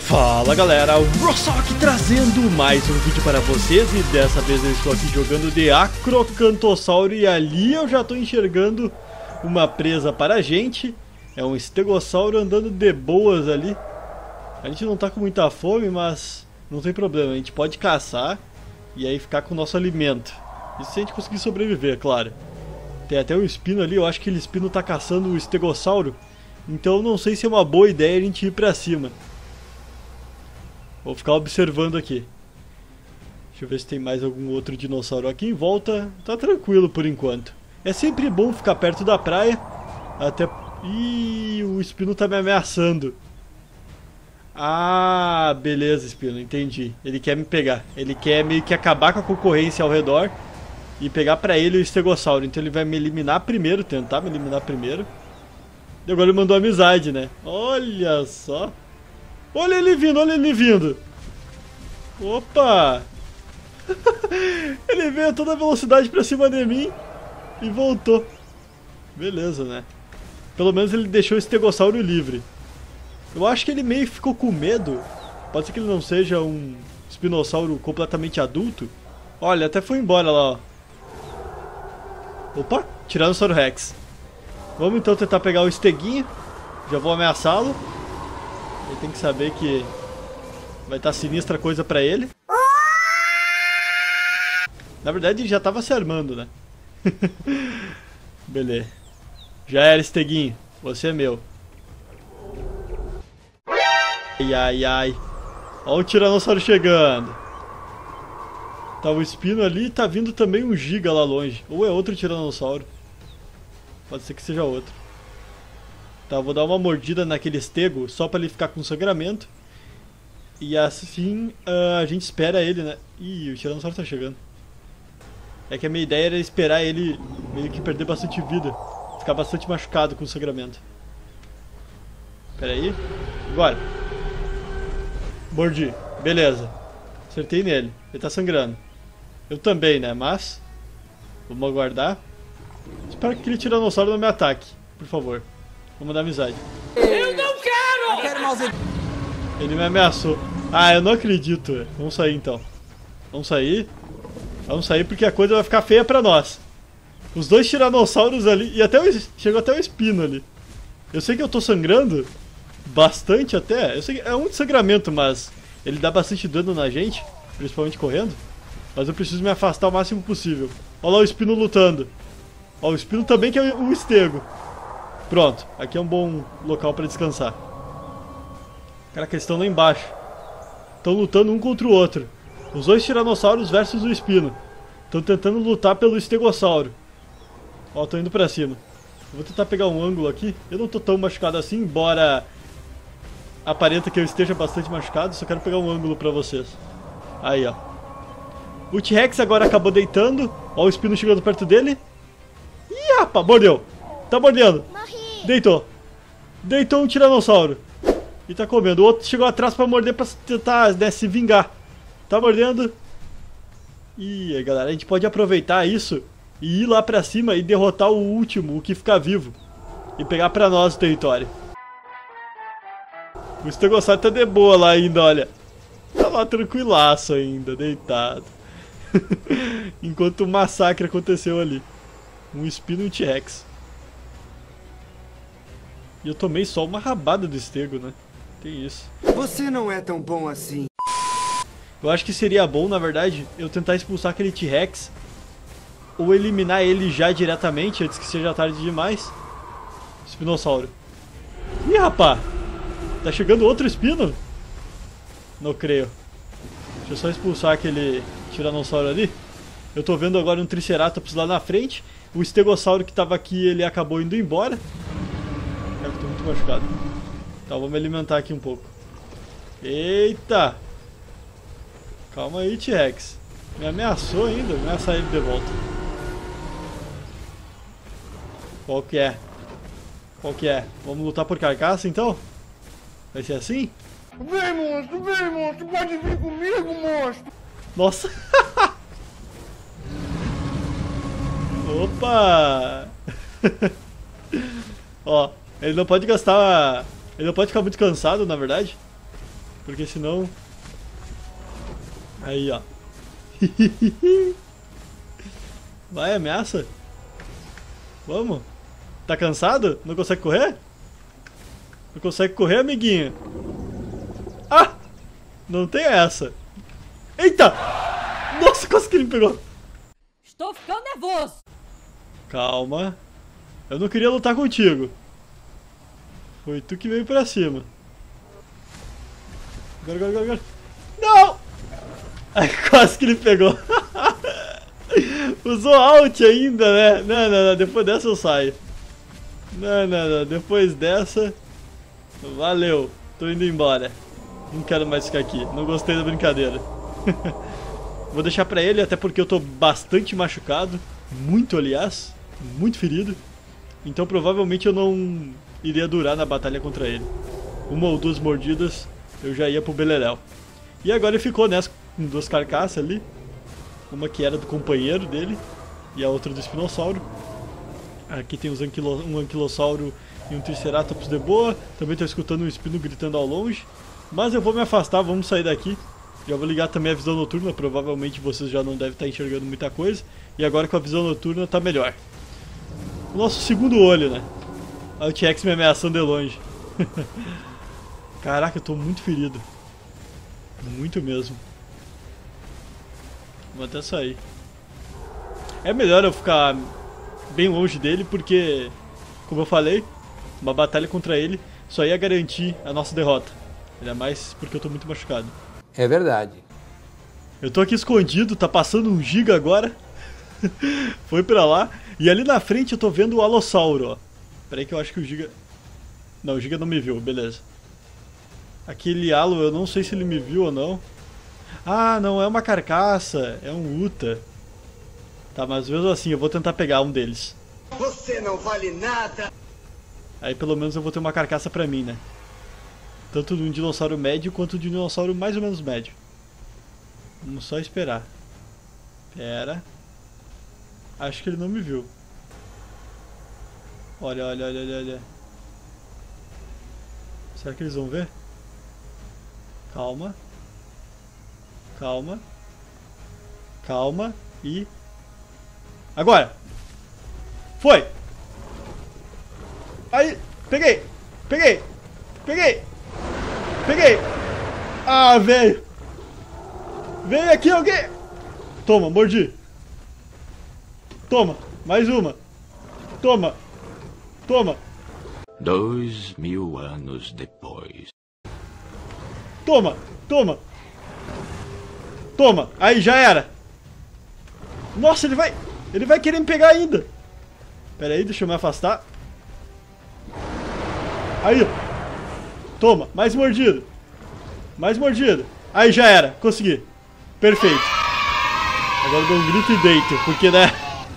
Fala galera, o Rosok trazendo mais um vídeo para vocês e dessa vez eu estou aqui jogando de Acrocantossauro e ali eu já estou enxergando uma presa para a gente. É um estegossauro andando de boas ali. A gente não tá com muita fome, mas não tem problema, a gente pode caçar e aí ficar com o nosso alimento. Isso se a gente conseguir sobreviver, claro. Tem até um espino ali, eu acho que aquele espino tá caçando o estegossauro. Então não sei se é uma boa ideia a gente ir pra cima. Vou ficar observando aqui. Deixa eu ver se tem mais algum outro dinossauro aqui em volta. Tá tranquilo por enquanto. É sempre bom ficar perto da praia. Até... Ih, o espino tá me ameaçando. Ah, beleza, espino, entendi. Ele quer me pegar. Ele quer meio que acabar com a concorrência ao redor e pegar pra ele o estegossauro. Então ele vai me eliminar primeiro, tentar me eliminar primeiro. E agora ele mandou amizade, né? Olha só. Olha ele vindo, olha ele vindo. Opa! Ele veio a toda velocidade pra cima de mim e voltou. Beleza, né? Pelo menos ele deixou o estegossauro livre. Eu acho que ele meio que ficou com medo. Pode ser que ele não seja um espinossauro completamente adulto. Olha, até foi embora lá, ó. Opa, Tiranossauro Rex. Vamos então tentar pegar o esteguinho. Já vou ameaçá-lo. Ele tem que saber que vai estar sinistra coisa pra ele. Na verdade ele já tava se armando, né? Beleza. Já era, esteguinho. Você é meu. Ai, ai, ai. Olha o tiranossauro chegando. Tá o espino ali e tá vindo também um giga lá longe. Ou é outro tiranossauro. Pode ser que seja outro. Tá, vou dar uma mordida naquele estego só pra ele ficar com sangramento. E assim a gente espera ele, né? Ih, o tiranossauro tá chegando. É que a minha ideia era esperar ele meio que perder bastante vida. Ficar bastante machucado com sangramento. Pera aí. Agora. Mordi. Beleza. Acertei nele. Ele tá sangrando. Eu também, né? Mas... vamos aguardar. Espero que aquele tiranossauro não me ataque. Por favor. Vamos dar amizade. Eu não quero! Eu quero mais... Ele me ameaçou. Ah, eu não acredito. Vamos sair então. Vamos sair. Vamos sair porque a coisa vai ficar feia pra nós. Os dois tiranossauros ali. E até chegou até o espino ali. Eu sei que eu tô sangrando. Bastante até. Eu sei que é um sangramento, mas ele dá bastante dano na gente. Principalmente correndo. Mas eu preciso me afastar o máximo possível. Olha lá o espino lutando. Ó, o espino também que é o estego. Pronto, aqui é um bom local pra descansar. Caraca, eles estão lá embaixo. Estão lutando um contra o outro. Os dois tiranossauros versus o espino. Estão tentando lutar pelo estegossauro. Ó, tô indo pra cima. Eu vou tentar pegar um ângulo aqui. Eu não tô tão machucado assim, embora aparenta que eu esteja bastante machucado. Só quero pegar um ângulo pra vocês. Aí, ó. O T-Rex agora acabou deitando. Ó o espino chegando perto dele. Ih, rapaz, mordeu. Tá mordendo. Deitou. Deitou um tiranossauro. E tá comendo. O outro chegou atrás pra morder pra tentar, né, se vingar. Tá mordendo. E aí, galera, a gente pode aproveitar isso e ir lá pra cima e derrotar o último, o que ficar vivo. E pegar pra nós o território. O estegossauro tá de boa lá ainda, olha. Tá lá tranquilaço ainda, deitado. Enquanto o massacre aconteceu ali. Um espino e um T-Rex. E eu tomei só uma rabada do estego, né? Tem isso. Você não é tão bom assim. Eu acho que seria bom, na verdade, eu tentar expulsar aquele T-Rex. Ou eliminar ele já diretamente, antes que seja tarde demais. Espinossauro. Ih, rapá! Tá chegando outro espino? Não creio. Deixa eu só expulsar aquele tiranossauro ali. Eu tô vendo agora um Triceratops lá na frente. O estegossauro que tava aqui, ele acabou indo embora. Cara, eu tô muito machucado. Tá, vou me alimentar aqui um pouco. Eita! Calma aí, T-Rex. Me ameaçou ainda, ameaçar ele de volta. Qual que é? Qual que é? Vamos lutar por carcaça então? Vai ser assim? Vem monstro, pode vir comigo, monstro. Nossa! Opa! Ó, ele não pode gastar... ele não pode ficar muito cansado, na verdade. Porque senão... Aí, ó. Vai, ameaça. Vamos. Tá cansado? Não consegue correr? Não consegue correr, amiguinho? Ah! Não tem essa. Eita! Nossa, quase que ele me pegou. Estou ficando nervoso. Calma. Eu não queria lutar contigo. Foi tu que veio pra cima. Agora. Não! Ai, quase que ele pegou. Usou alt ainda, né? Não. Depois dessa eu saio. Não. Depois dessa... Valeu. Tô indo embora. Não quero mais ficar aqui. Não gostei da brincadeira. Vou deixar pra ele, até porque eu tô bastante machucado. Muito, aliás. Muito ferido. Então provavelmente eu não iria durar na batalha contra ele. Uma ou duas mordidas, eu já ia pro beleléu. E agora ele ficou nessa com duas carcaças ali. Uma que era do companheiro dele e a outra do espinossauro. Aqui tem um anquilossauro e um triceratops de boa. Também tô escutando um espino gritando ao longe. Mas eu vou me afastar, vamos sair daqui. Já vou ligar também a visão noturna, provavelmente vocês já não devem estar enxergando muita coisa. E agora com a visão noturna tá melhor. O nosso segundo olho, né? Olha o T-Rex me ameaçando de longe. Caraca, eu tô muito ferido. Muito mesmo. Vou até sair. É melhor eu ficar bem longe dele porque, como eu falei, uma batalha contra ele só ia garantir a nossa derrota. Ainda mais porque eu tô muito machucado. É verdade. Eu tô aqui escondido, tá passando um giga agora. Foi pra lá. E ali na frente eu tô vendo o Alossauro, ó. Pera aí que eu acho que o giga... Não, o giga não me viu, beleza. Aquele Alo, eu não sei se ele me viu ou não. Ah, não, é uma carcaça. É um Uta. Tá, mas mesmo assim, eu vou tentar pegar um deles. Você não vale nada. Aí pelo menos eu vou ter uma carcaça pra mim, né? Tanto de um dinossauro médio quanto de um dinossauro mais ou menos médio. Vamos só esperar. Pera. Acho que ele não me viu. Olha. Será que eles vão ver? Calma. E... Agora! Foi! Aí! Peguei! Ah, velho! Vem aqui alguém! Toma, mordi! Toma, mais uma! Toma! 2000 anos depois. Toma! Aí, já era! Nossa, ele vai querer me pegar ainda! Pera aí, deixa eu me afastar. Aí! Toma, mais mordida! Aí, já era, consegui! Perfeito! Agora eu dou um grito e deito, porque, né?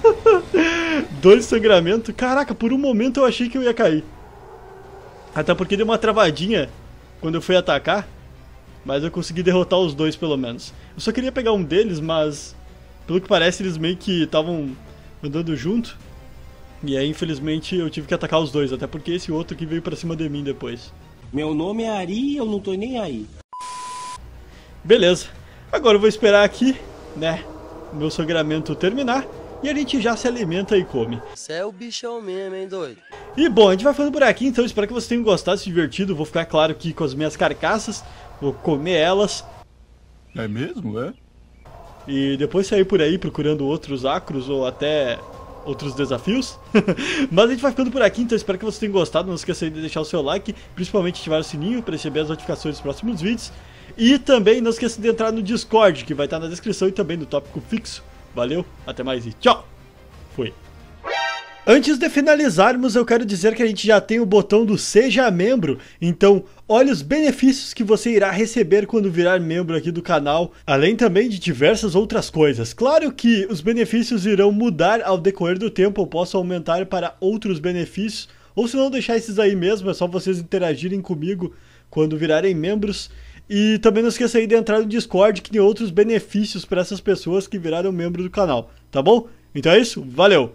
2 sangramentos. Caraca, por um momento eu achei que eu ia cair. Até porque deu uma travadinha quando eu fui atacar. Mas eu consegui derrotar os dois pelo menos. Eu só queria pegar um deles, mas pelo que parece eles meio que estavam andando junto. E aí infelizmente eu tive que atacar os dois. Até porque esse outro que veio pra cima de mim depois. Meu nome é Ari e eu não tô nem aí. Beleza. Agora eu vou esperar aqui, né, o meu sangramento terminar. E a gente já se alimenta e come. Você é o bichão mesmo, hein, doido? E bom, a gente vai falando por aqui, então espero que vocês tenham gostado, se divertido. Vou ficar, claro, aqui com as minhas carcaças. Vou comer elas. É mesmo, é? E depois sair por aí procurando outros acros ou até outros desafios. Mas a gente vai ficando por aqui, então espero que vocês tenham gostado. Não esqueça de deixar o seu like, principalmente ativar o sininho para receber as notificações dos próximos vídeos. E também não esqueça de entrar no Discord, que vai estar na descrição e também no tópico fixo. Valeu, até mais e tchau! Fui! Antes de finalizarmos, eu quero dizer que a gente já tem o botão do Seja Membro, então olha os benefícios que você irá receber quando virar membro aqui do canal, além também de diversas outras coisas. Claro que os benefícios irão mudar ao decorrer do tempo, eu posso aumentar para outros benefícios, ou se não deixar esses aí mesmo, é só vocês interagirem comigo quando virarem membros. E também não esqueça aí de entrar no Discord, que tem outros benefícios para essas pessoas que viraram membro do canal, tá bom? Então é isso, valeu!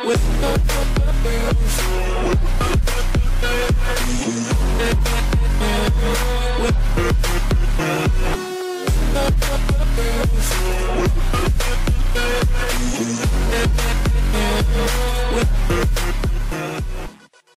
with